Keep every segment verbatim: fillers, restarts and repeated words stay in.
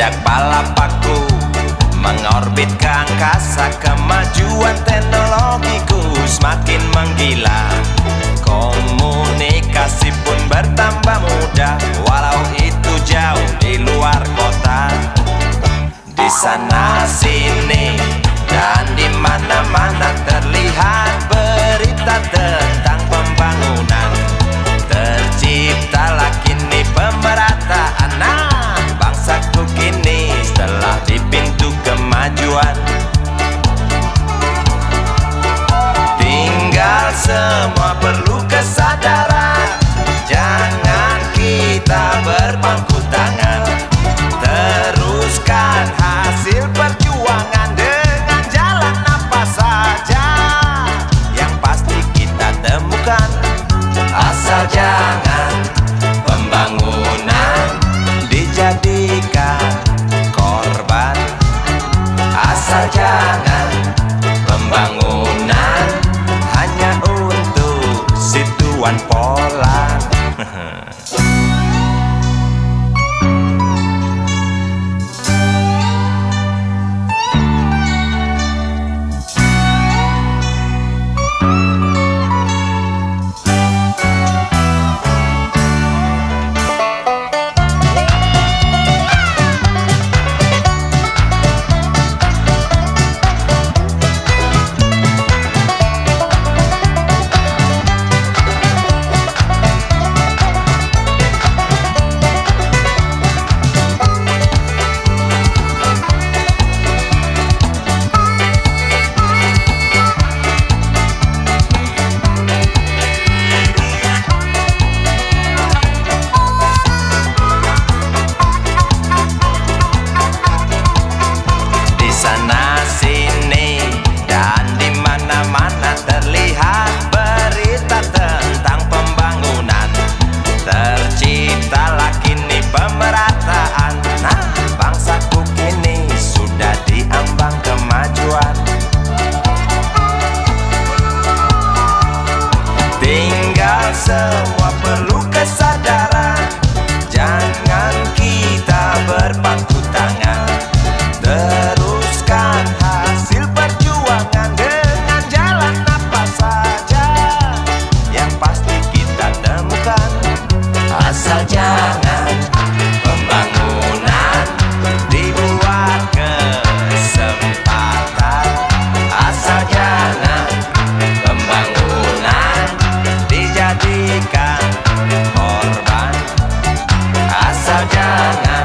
Jejak balap aku mengorbit ke angkasa, kemajuan teknologiku semakin menggila. Komunikasi pun bertambah mudah, walau itu jauh di luar kota. Di sana sini dan di mana-mana terlihat berita tentang pembangunan. Terciptalah kini pemerataan. Nah, bangsaku kini telah di pintu kemajuan. Tinggal semua perlu kesadaran. Jangan kita berpangku tangan, teruskan hasil perjuangan dengan jalan apa saja. Yang pasti kita temukan, asal jangan pembangunan dijadikan korban. Asal jangan pembangunan hanya untuk si tuan pola. Semua perlu kesadaran. Jangan kita berpangku tangan, teruskan hasil perjuangan dengan jalan apa saja. Yang pasti kita temukan, asal jangan pembangunan dibuat kesempatan. Asal jangan pembangunan dijadikan korban. Asal jangan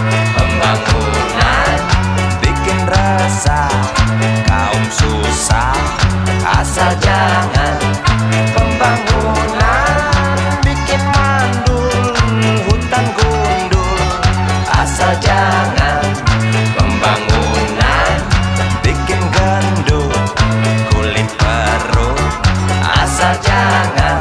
pembangunan bikin resah kaum susah. Asal jangan pembangunan bikin mandul hutan gundul. Asal jangan pembangunan bikin gendut kulit perut. Asal jangan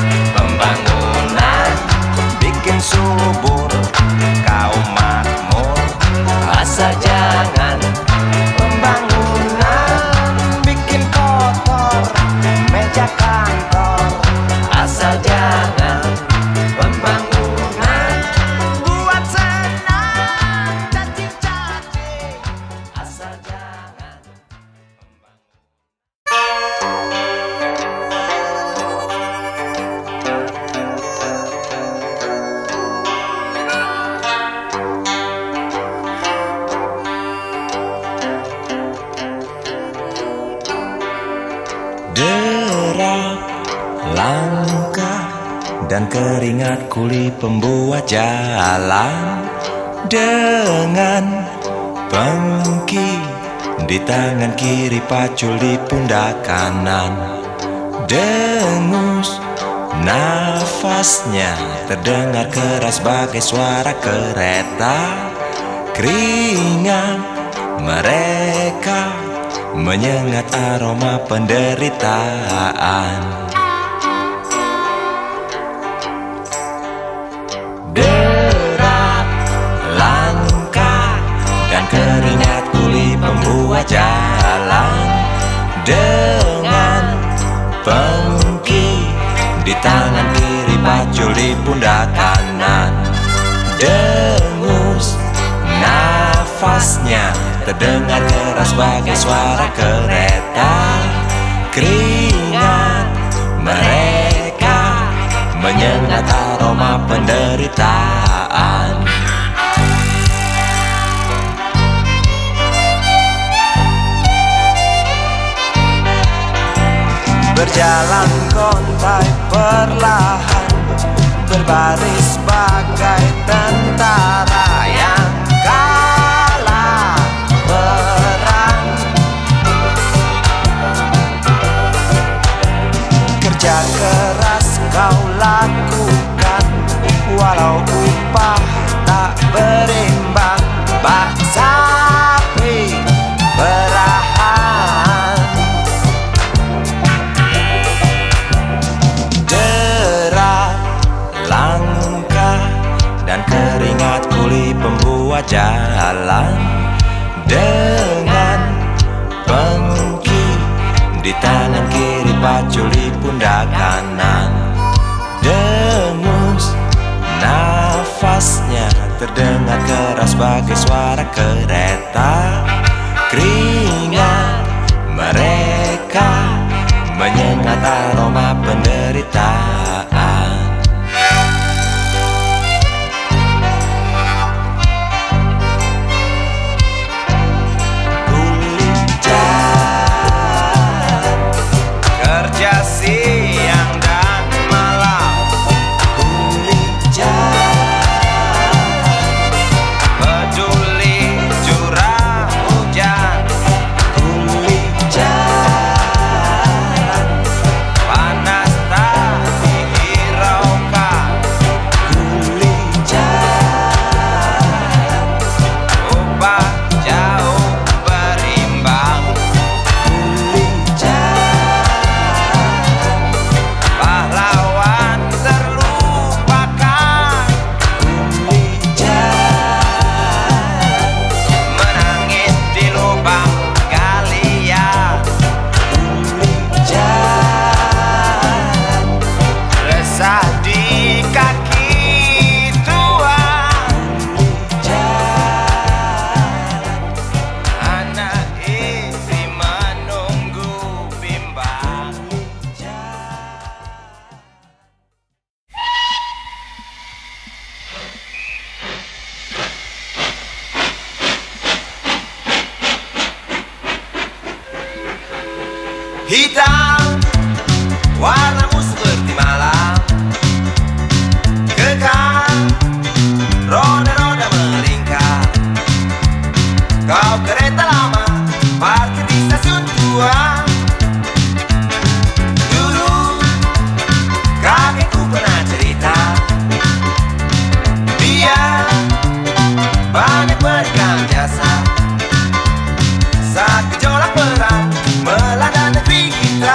pembangunan bikin subur kaum makmur. Asal jangan pembangunan bikin kotor meja kantor. Asal jangan pembangunan buat senang caci-caci. Asal jangan derap langkah dan keringat kuli pembuat jalan. Dengan pengki di tangan kiri, pacul di pundak kanan. Dengus nafasnya terdengar keras bagai suara kereta. Keringat mereka menyengat aroma penderitaan. Derap langkah dan keringat kuli pembuat jalan. Dengan pengki di tangan kiri, pacul di pundak kanan. Dengus nafas nafasnya terdengar keras bagai suara kereta. Keringat mereka menyengat aroma penderitaan. Berjalan kontai perlahan, berbaris bagai tentara yang kalah perang. Kerja keras kau lakukan, walau upah tak berimbang. Bak sapi berahan, derat langkah dan keringat kuli pembuat jalan. Dengan pengki di tangan kiri, paculi pundak kanan. Dengus nafasnya terdengar keras bagai suara kereta. Keringat mereka menyengat aroma penderitaan. Kerja siang dan malam, kuli jalan, peduli curah hujan, kuli jalan, panas tak dihiraukan, kuli jalan, upah jauh berimbang, kuli jalan. Pahlawan terlupakan, kuli jalan, menangis di lubang galian, kuli jalan, resah di kaki tua, kuli jalan, anak istri menunggu bimbang. Hitam warnamu seperti malam, kekal roda-roda melingkar. Kau kereta lama parkir di stasiun tua. Dulu kakekku pernah cerita, dia banyak berikan jasa saat gejolak perang melanda negeri kita.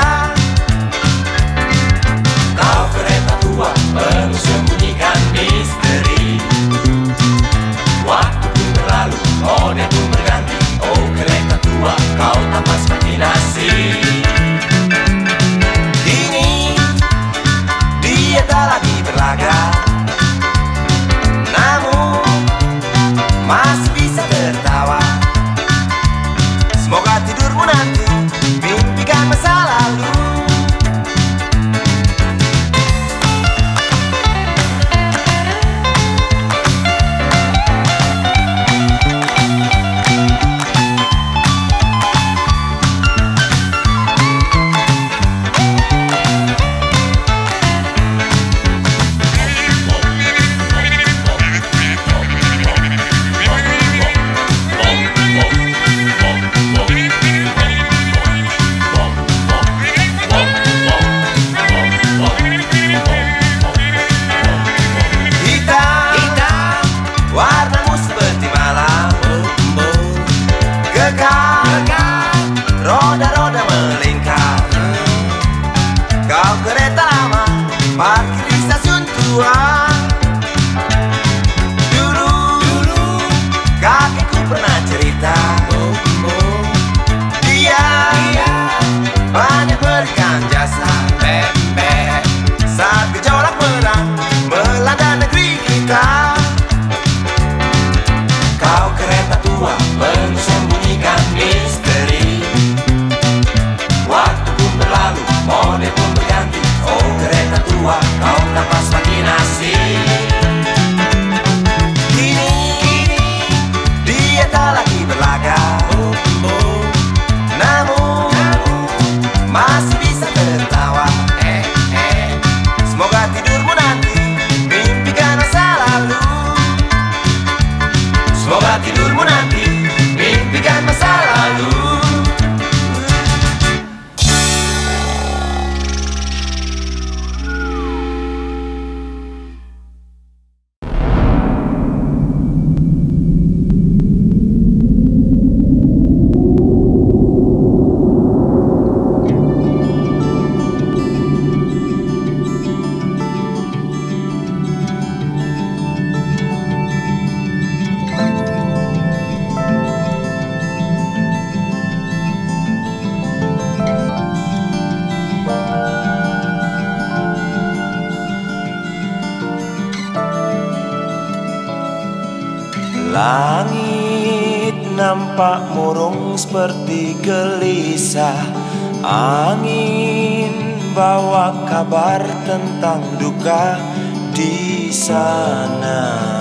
Kau kereta tua mensembunyikan misteri. Waktu pun berlalu, model pun berganti. Oh kereta tua, kau tampak semakin asik. Kini, kini dia tak lagi berlaga, oh, oh. Namun masih bisa tertawa. Eh, eh. Semoga tidurmu nanti mimpikan masa lalu. Semoga tidurmu nanti mimpikan masa lalu. Langit nampak murung seperti gelisah. Angin bawa kabar tentang duka di sana.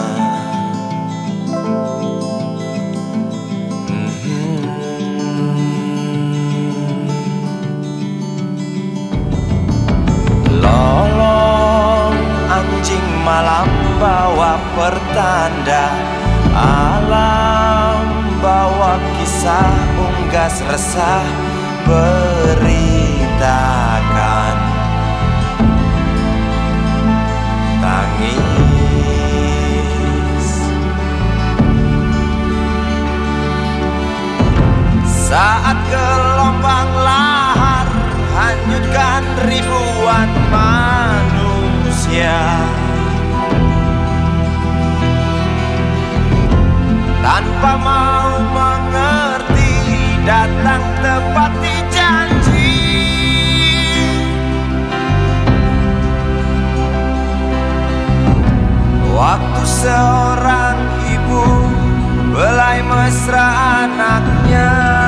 Hmm. Lolong anjing malam bawa pertanda. Alam bawa kisah unggas resah beritakan tangis saat gelombang lahar hanyutkan ribuan manusia. Tanpa mau mengerti datang tepati janji. Waktu seorang ibu belai mesra anaknya.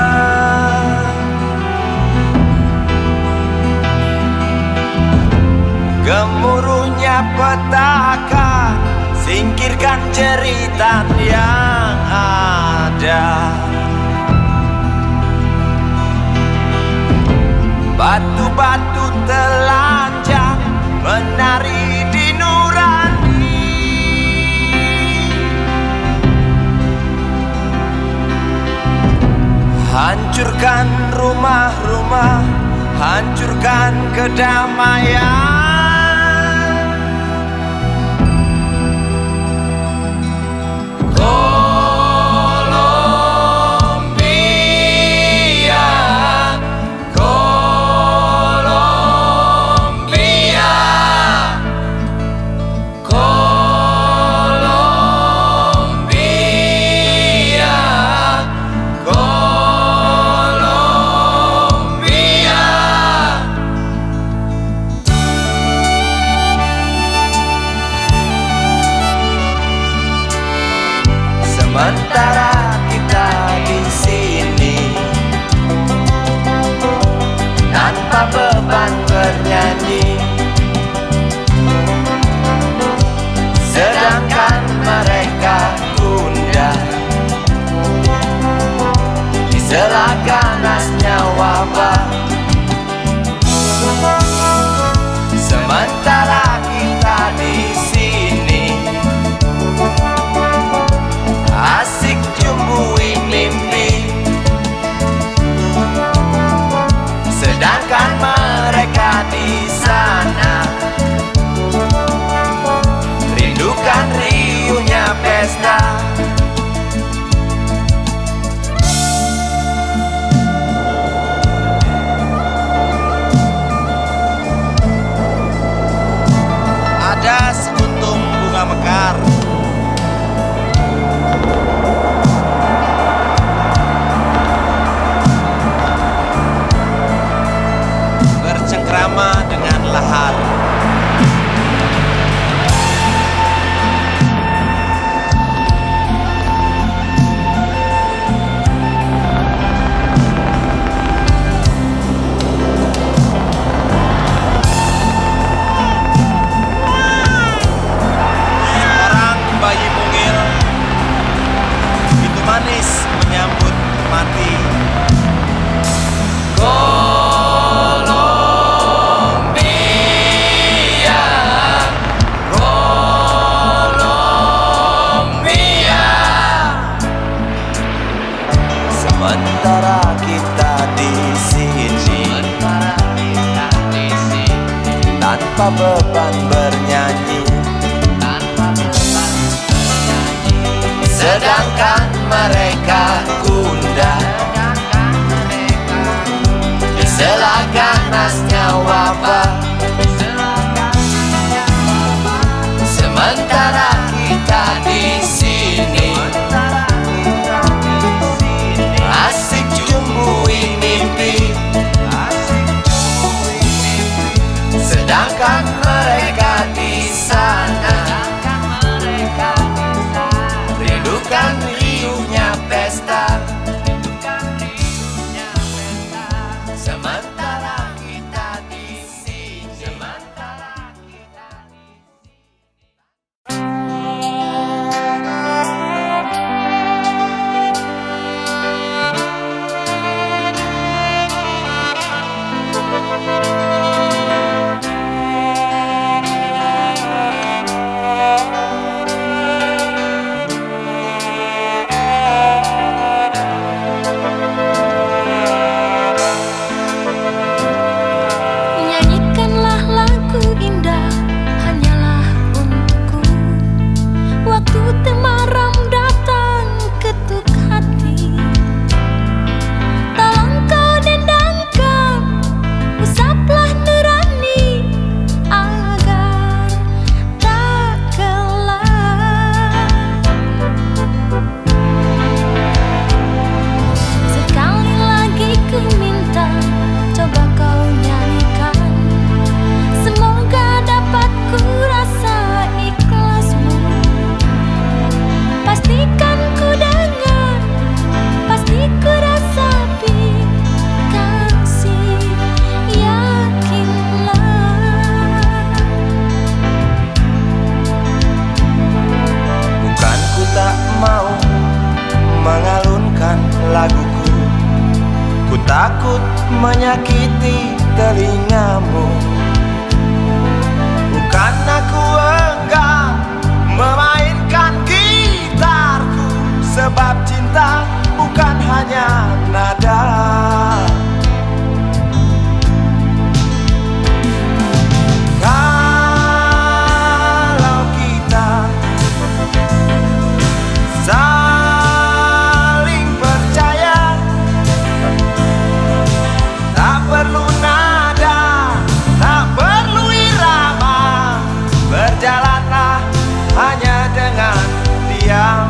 Gemuruhnya petaka singkirkan jeritan yang ada. Batu-batu telanjang menari di nurani. Hancurkan rumah-rumah, hancurkan kedamaian. Sementara kita di sini tanpa beban bernyanyi, sedangkan mereka gundah di sela ganasnya wabah. Sementara kita di sini asik juga sedangkan mereka gundah. Disela ganasnya wabah, sementara kita di sini asik jumbuin mimpi, sedangkan mereka di sana rindukan riuhnya pesta. Sementara kita di sini, sementara kita di laguku, ku takut menyakiti telingamu. Bukan aku enggan memainkan gitarku, sebab cinta bukan hanya nada. Kalau kita saling percaya, tak perlu nada, tak perlu irama, berjalanlah hanya dengan diam.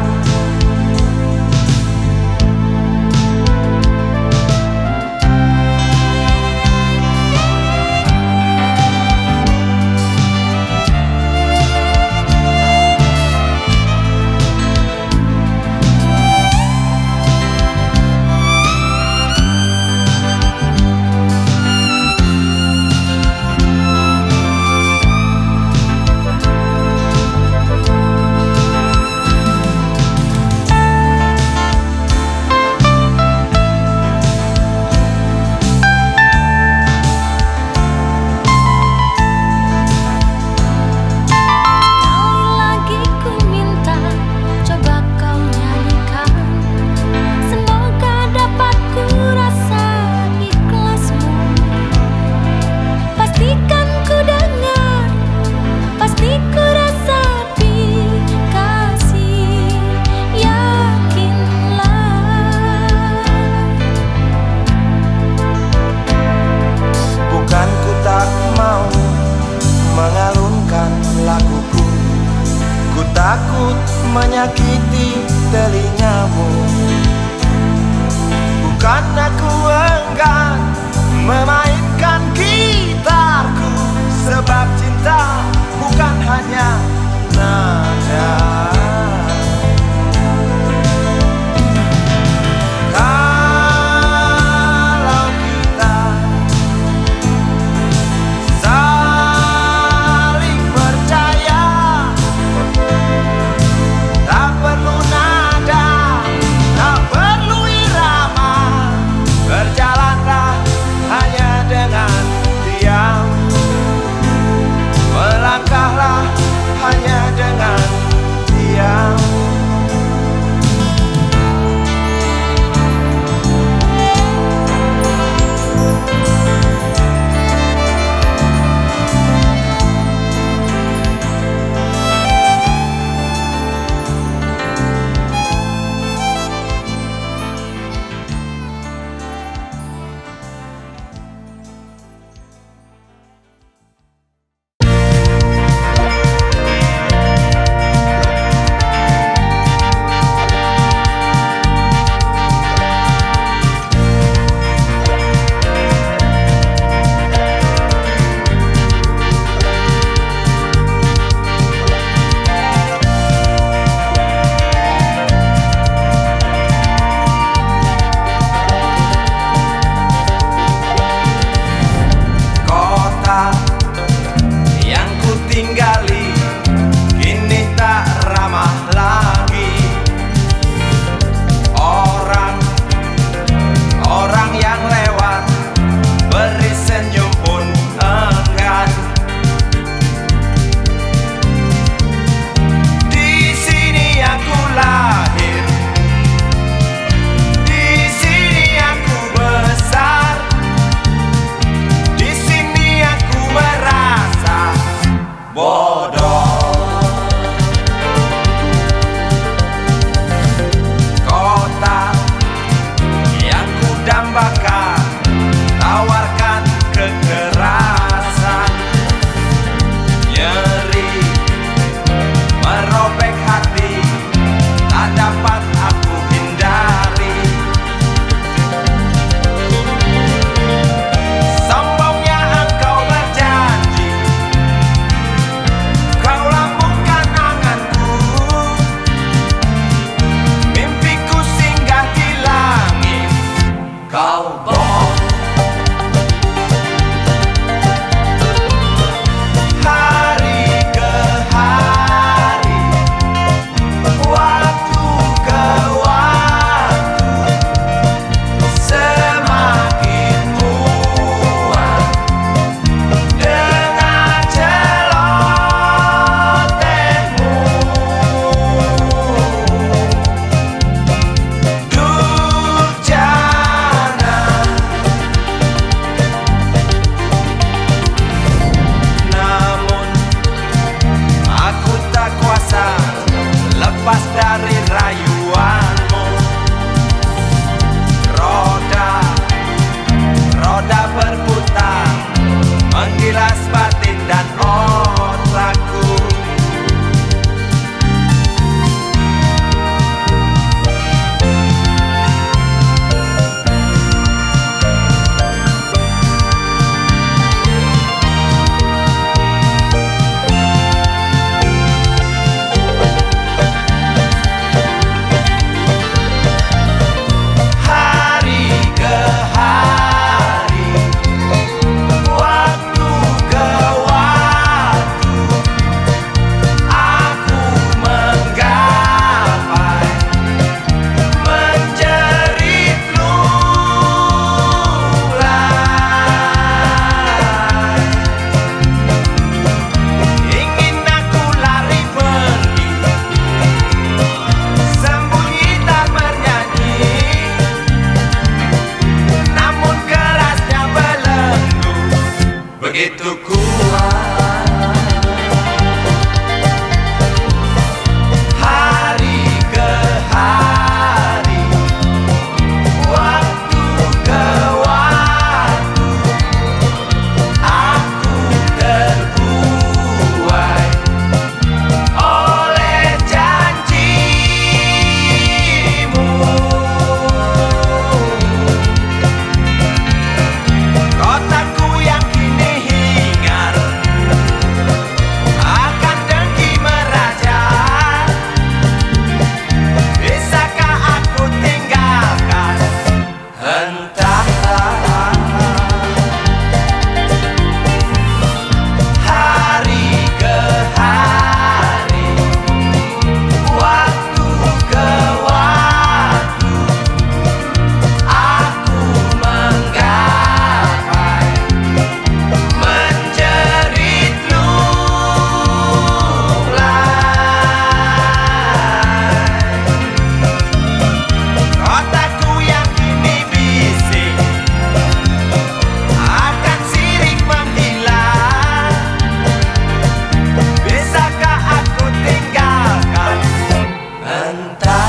Takut menyakiti telingamu. Bukan aku enggan memainkan gitarku, sebab cinta bukan hanya nada. Hanya dengan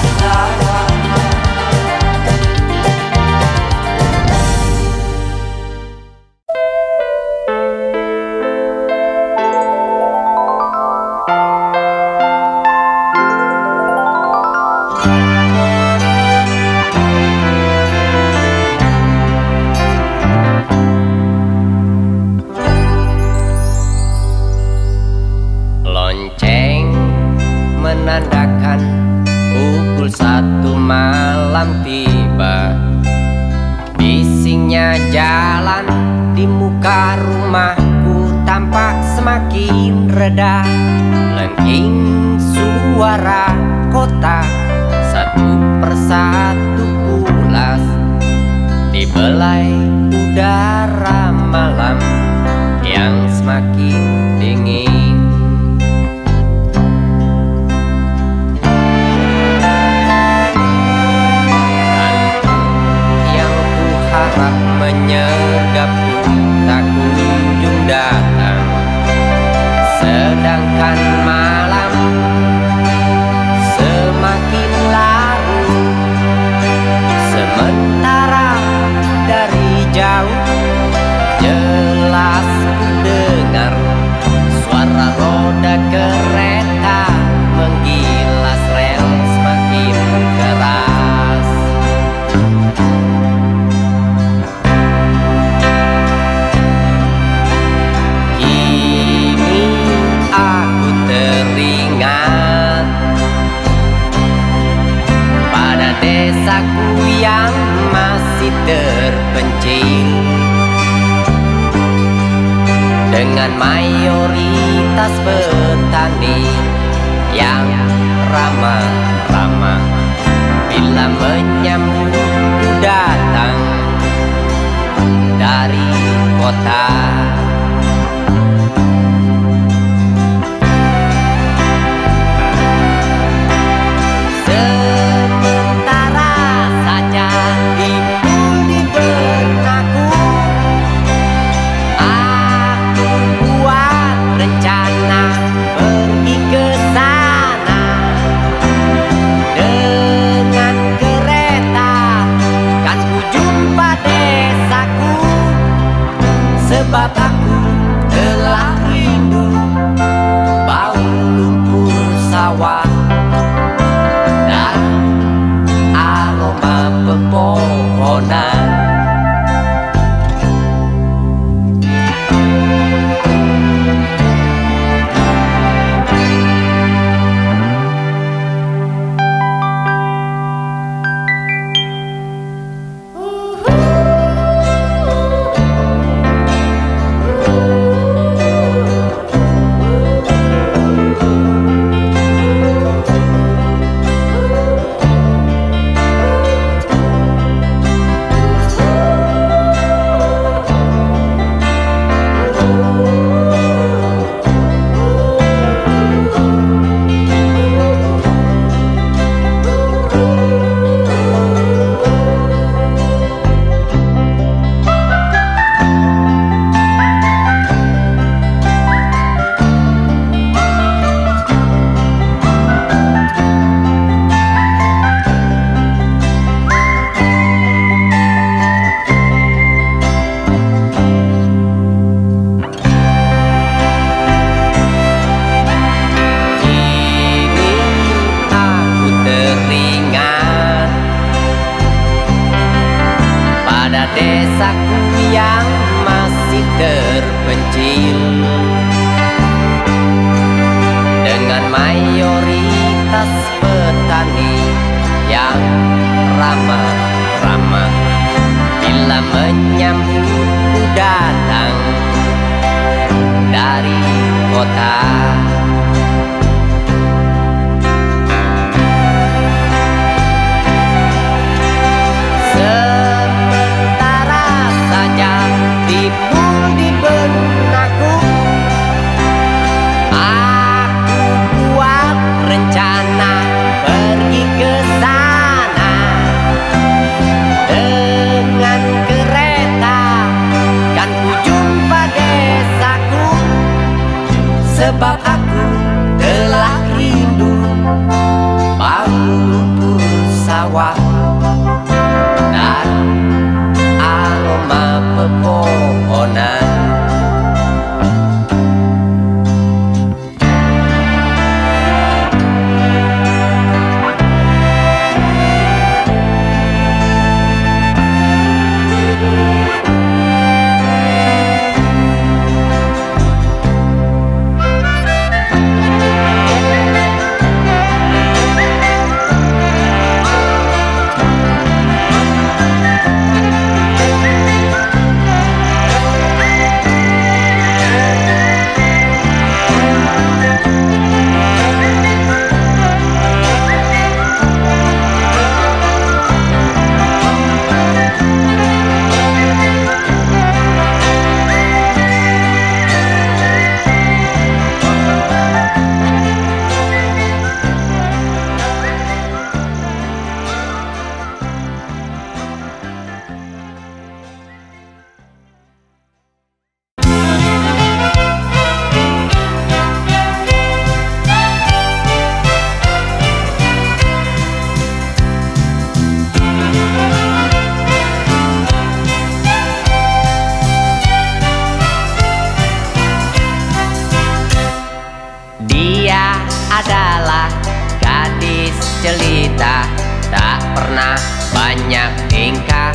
Lonceng menandakan pukul satu malam tiba. Bisingnya jalan di muka rumahku tampak semakin reda. Lengking suara kota satu persatu pulas di belai udara malam yang semakin dingin. Menyergapku tak kunjung datang, sedangkan malam semakin larut. Sementara dari jauh jelas ku dengar suara roda kereta menggilas rel semakin keras. Desaku yang masih terpencil dengan mayoritas petani yang ramah-ramah bila menyambutku datang dari kota. Sebab aku telah rindu bau lumpur sawah dan aroma pepohonan. Desaku yang masih terpencil dengan mayoritas petani yang ramah-ramah bila menyambutku datang dari kota. Sebab sawah dan aroma pepohonan. Adalah gadis jelita, tak pernah banyak tingkah.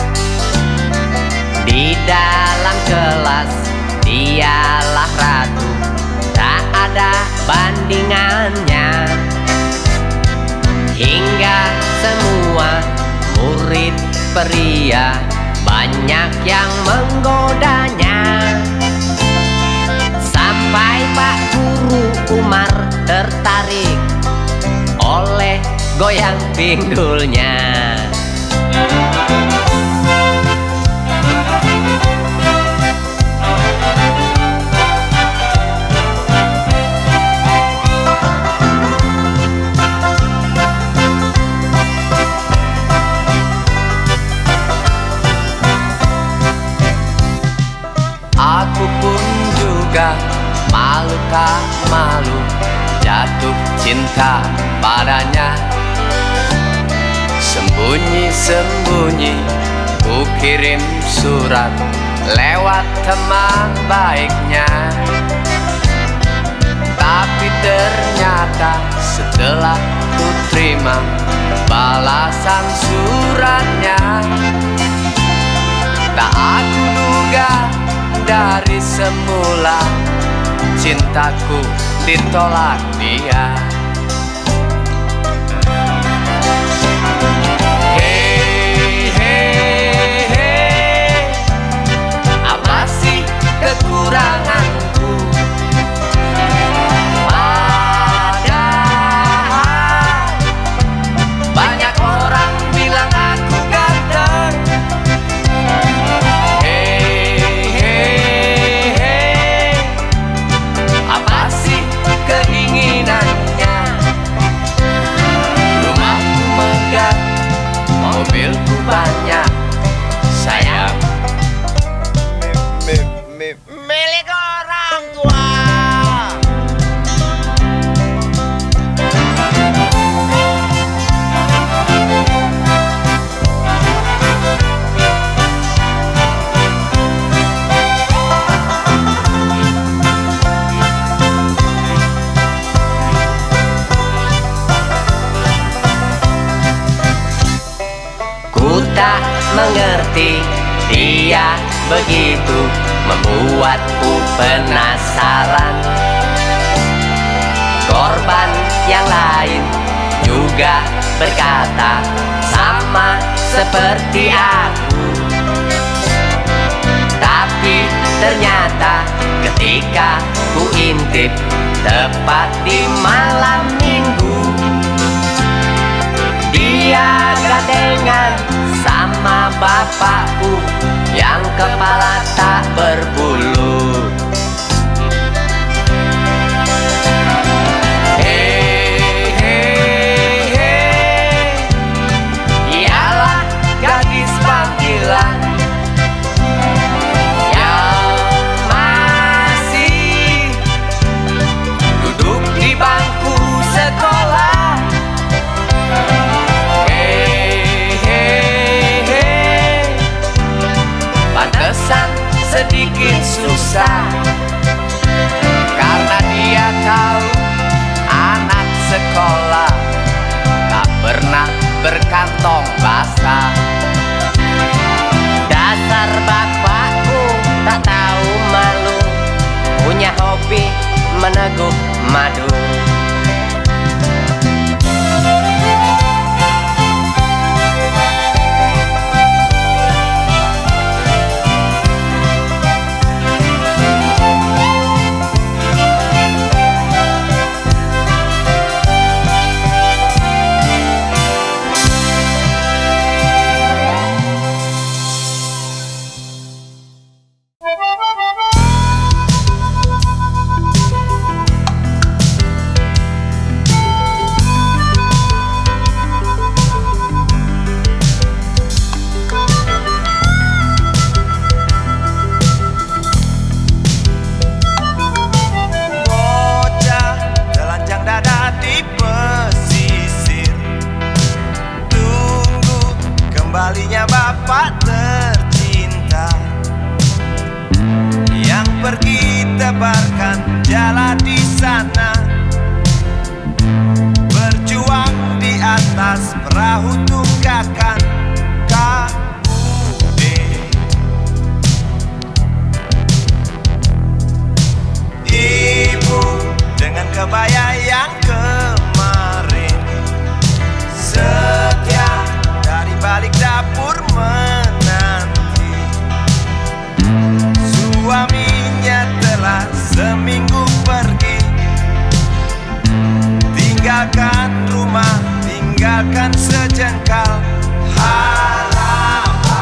Di dalam kelas dialah ratu, tak ada bandingannya. Hingga semua murid pria banyak yang menggodanya. Sampai Pak Guru Umar tertarik oleh goyang pinggulnya. Aku pun juga malu tak malu jatuh cinta padanya. Sembunyi-sembunyi ku kirim surat lewat teman baiknya. Tapi ternyata setelah ku terima balasan suratnya, tak aku duga dari semula cintaku ditolak dia. Hei, hei, hei, apa sih kekuranganku? Padahal banyak orang bilang aku ganteng. Hei, hei, hei, apa sih keinginannya? Rumahku megah, mobilku banyak, sayang milik orang tua. Ku tak mengerti dia begitu membuatku penasaran. Korban yang lain juga berkata sama seperti aku. Tapi ternyata ketika ku intip tepat di malam minggu, dia gandengan sama bapakku yang kepala tak berbulu. Hei, hei, hei, ialah gadis panggilan yang masih duduk di bangku sekolah. Hei, tong basah. Dasar bapakku tak tahu malu, punya hobi meneguk madu. Kembalinya bapak tercinta yang pergi tebarkan jala di sana, berjuang di atas perahu tunggakan K U D. Ibu dengan kebaya yang kemarin setia dari balik dapur menanti. Suaminya telah seminggu pergi, tinggalkan rumah, tinggalkan sejengkal harapan.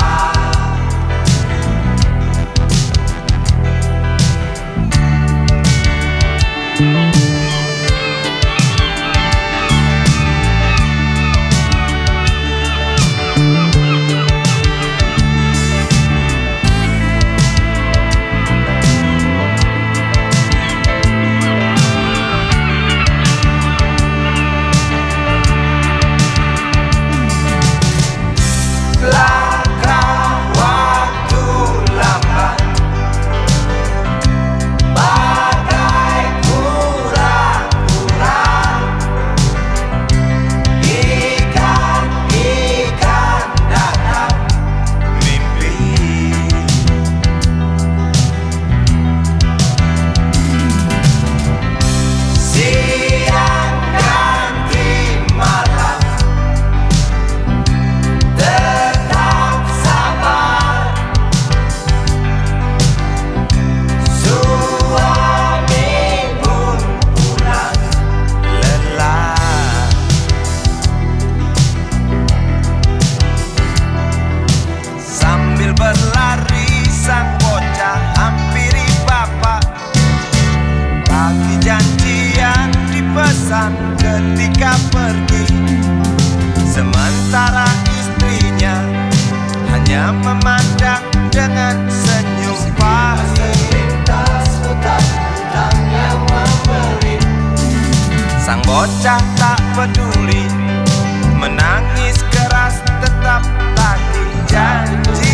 Berlari sang bocah hampiri bapak, bagi janjian dipesan ketika pergi. Sementara istrinya hanya memandang dengan senyum pahit. Sang bocah tak peduli, menangis keras tetap tagih janji.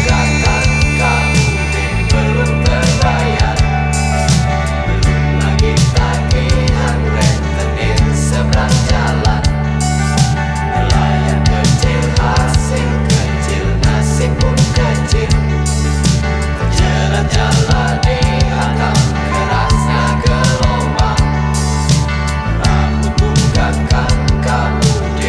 Kamu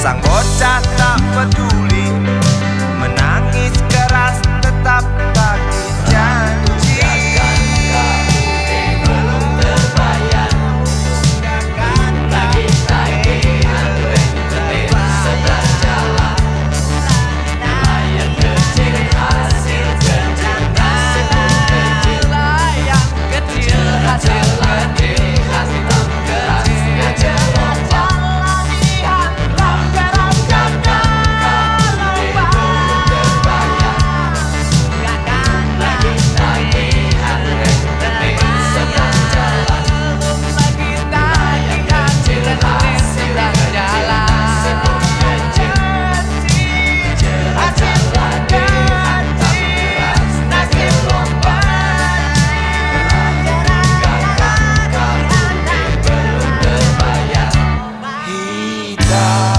Sang bocah tak peduli, menangis keras tetap tagih janji. Belum terbayar, lagi-lagi aneh-aneh sedang jalan. Layang kecil hasil kecil, hasil kecil. Layang kecil hasil kecil, hasil keras ngajak lomba. Hitam